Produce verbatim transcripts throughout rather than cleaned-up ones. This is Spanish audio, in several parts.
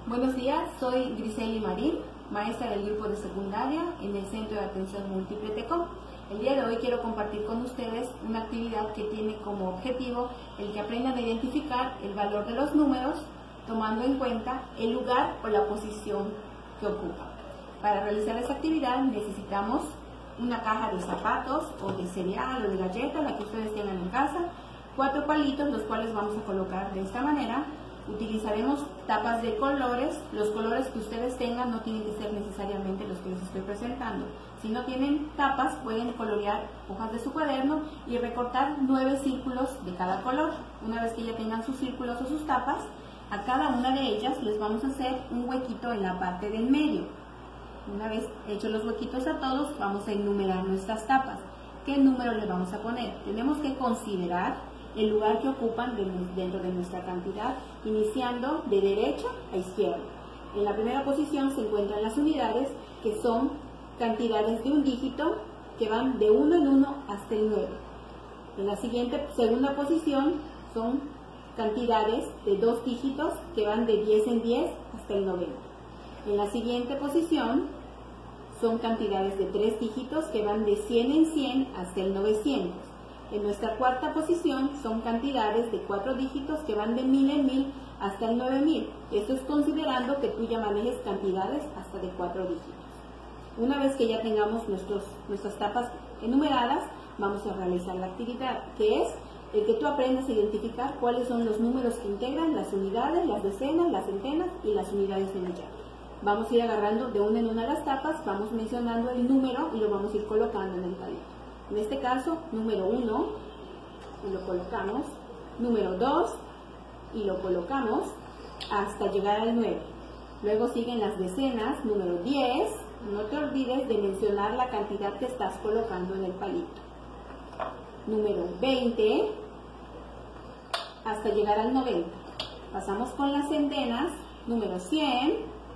Buenos días, soy Griseli Marín, maestra del grupo de secundaria en el Centro de Atención Múltiple TECOM. El día de hoy quiero compartir con ustedes una actividad que tiene como objetivo el que aprendan a identificar el valor de los números, tomando en cuenta el lugar o la posición que ocupan. Para realizar esta actividad necesitamos una caja de zapatos o de cereal o de galleta, la que ustedes tengan en casa, cuatro palitos, los cuales vamos a colocar de esta manera. Utilizaremos tapas de colores. Los colores que ustedes tengan no tienen que ser necesariamente los que les estoy presentando. Si no tienen tapas, pueden colorear hojas de su cuaderno y recortar nueve círculos de cada color. Una vez que ya tengan sus círculos o sus tapas, a cada una de ellas les vamos a hacer un huequito en la parte del medio. Una vez hechos los huequitos a todos, vamos a enumerar nuestras tapas. ¿Qué número le vamos a poner? Tenemos que considerar el lugar que ocupan dentro de nuestra cantidad, iniciando de derecha a izquierda. En la primera posición se encuentran las unidades, que son cantidades de un dígito que van de uno en uno hasta el nueve. En la siguiente, segunda posición, son cantidades de dos dígitos que van de diez en diez hasta el noventa. En la siguiente posición son cantidades de tres dígitos que van de cien en cien hasta el novecientos. En nuestra cuarta posición son cantidades de cuatro dígitos que van de mil en mil hasta el nueve mil. Esto es considerando que tú ya manejes cantidades hasta de cuatro dígitos. Una vez que ya tengamos nuestros, nuestras tapas enumeradas, vamos a realizar la actividad, que es el que tú aprendas a identificar cuáles son los números que integran las unidades, las decenas, las centenas y las unidades de millar. Vamos a ir agarrando de una en una las tapas, vamos mencionando el número y lo vamos a ir colocando en el palito. En este caso, número uno, y lo colocamos, número dos, y lo colocamos hasta llegar al nueve. Luego siguen las decenas, número diez, no te olvides de mencionar la cantidad que estás colocando en el palito. Número veinte, hasta llegar al noventa. Pasamos con las centenas, número cien,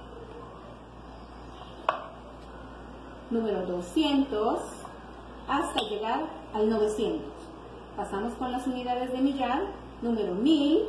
número doscientos, hasta llegar al novecientos. Pasamos con las unidades de millar, número mil,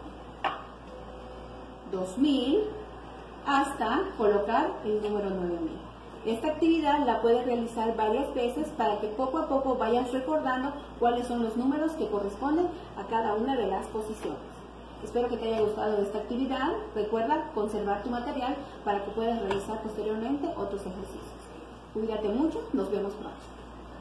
dos mil, hasta colocar el número nueve mil. Esta actividad la puedes realizar varias veces para que poco a poco vayas recordando cuáles son los números que corresponden a cada una de las posiciones. Espero que te haya gustado esta actividad. Recuerda conservar tu material para que puedas realizar posteriormente otros ejercicios. Cuídate mucho, nos vemos pronto.